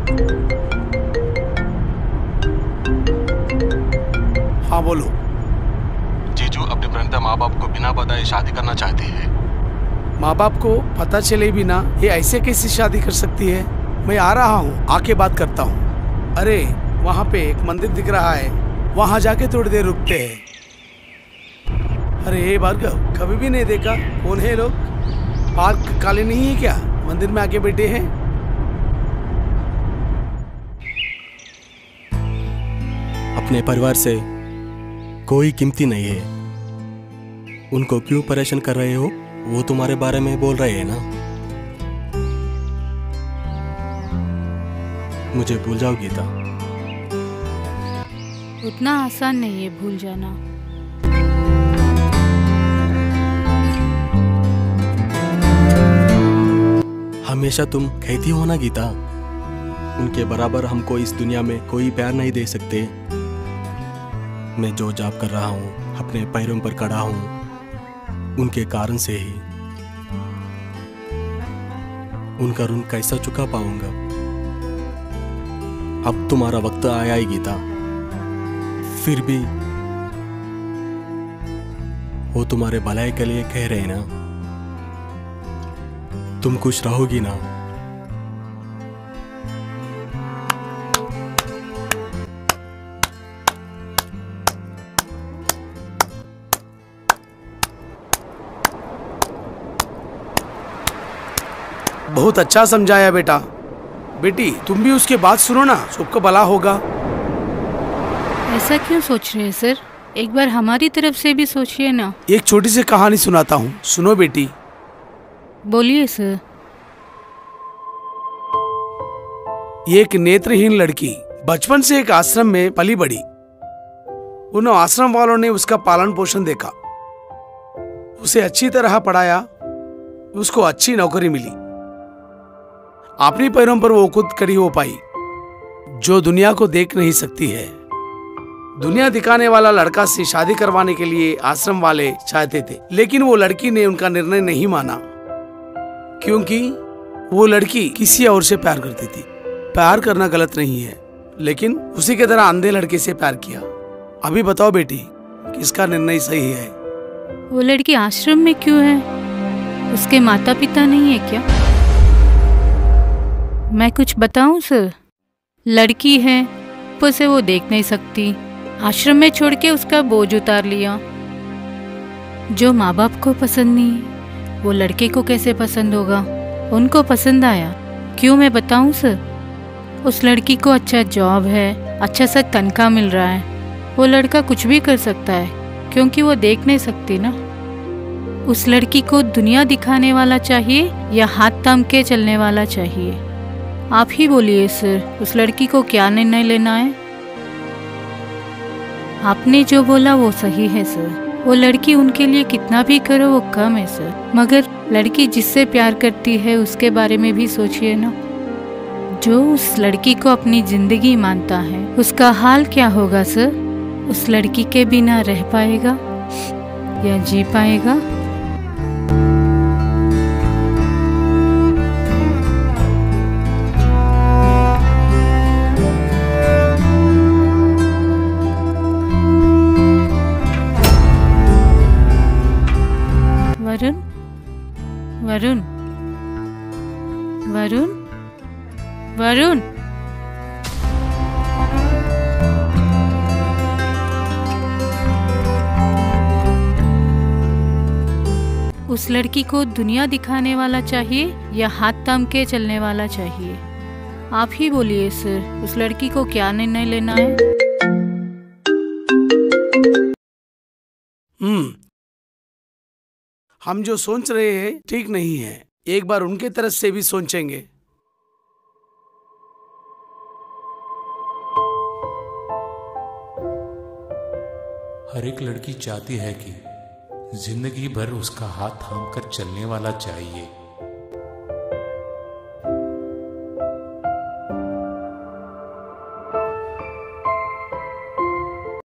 हाँ बोलो। जीजू अपने प्रणता माँ बाप को बिना बताए शादी करना चाहती है। माँ बाप को पता चले भी ना, ये ऐसे कैसे शादी कर सकती है? मैं आ रहा हूँ, आके बात करता हूँ। अरे वहाँ पे एक मंदिर दिख रहा है, वहाँ जाके थोड़ी देर रुकते हैं। अरे भार्गव, कभी भी नहीं देखा। कौन है लोग? पार्क काले नहीं है क्या? मंदिर में आके बैठे हैं। अपने परिवार से कोई कीमती नहीं है, उनको क्यों परेशान कर रहे हो? वो तुम्हारे बारे में बोल रहे हैं ना। मुझे भूल जाओ गीता। उतना आसान नहीं है भूल जाना। हमेशा तुम कहती हो ना गीता, उनके बराबर हमको इस दुनिया में कोई प्यार नहीं दे सकते। मैं जो जॉब कर रहा हूँ, अपने पैरों पर खड़ा हूँ, उनके कारण से ही। उनका ऋण कैसा चुका पाऊंगा? अब तुम्हारा वक्त आया है गीता। फिर भी वो तुम्हारे भलाई के लिए कह रहे हैं ना। तुम खुश रहोगी ना? बहुत अच्छा समझाया बेटा। बेटी तुम भी उसके बात सुनो ना, सबका भला होगा। ऐसा क्यों सोच रहे हैं सर? एक बार हमारी तरफ से भी सोचिए ना। एक छोटी सी कहानी सुनाता हूँ, सुनो बेटी। बोलिए सर। एक नेत्रहीन लड़की बचपन से एक आश्रम में पली बड़ी। उन आश्रम वालों ने उसका पालन पोषण देखा, उसे अच्छी तरह पढ़ाया, उसको अच्छी नौकरी मिली। अपने पैरों पर वो खुद खड़ी हो पाई, जो दुनिया को देख नहीं सकती है। दुनिया दिखाने वाला लड़का से शादी करवाने के लिए आश्रम वाले चाहते थे, लेकिन वो लड़की ने उनका निर्णय नहीं माना, क्योंकि वो लड़की किसी और से प्यार करती थी। प्यार करना गलत नहीं है, लेकिन उसी के तरह अंधे लड़के से प्यार किया। अभी बताओ बेटी, किसका निर्णय सही है? वो लड़की आश्रम में क्यों है? उसके माता पिता नहीं है क्या? मैं कुछ बताऊं सर? लड़की है, उसे वो देख नहीं सकती। आश्रम में छोड़ के उसका बोझ उतार लिया। जो माँ बाप को पसंद नहीं, वो लड़के को कैसे पसंद होगा? उनको पसंद आया। क्यों मैं बताऊं सर? उस लड़की को अच्छा जॉब है, अच्छा सा तनख्वाह मिल रहा है। वो लड़का कुछ भी कर सकता है, क्योंकि वो देख नहीं सकती ना। उस लड़की को दुनिया दिखाने वाला चाहिए या हाथ थाम के चलने वाला चाहिए? आप ही बोलिए सर, उस लड़की को क्या निर्णय लेना है? आपने जो बोला वो सही है सर। वो लड़की उनके लिए कितना भी करो वो कम है सर। मगर लड़की जिससे प्यार करती है उसके बारे में भी सोचिए ना। जो उस लड़की को अपनी जिंदगी मानता है, उसका हाल क्या होगा सर? उस लड़की के बिना रह पाएगा या जी पाएगा? वरुण, वरुण, वरुण, वरुण। उस लड़की को दुनिया दिखाने वाला चाहिए या हाथ थाम के चलने वाला चाहिए? आप ही बोलिए सर, उस लड़की को क्या निर्णय लेना है? हम जो सोच रहे हैं ठीक नहीं है। एक बार उनके तरफ से भी सोचेंगे। हर एक लड़की चाहती है कि जिंदगी भर उसका हाथ थाम कर चलने वाला चाहिए।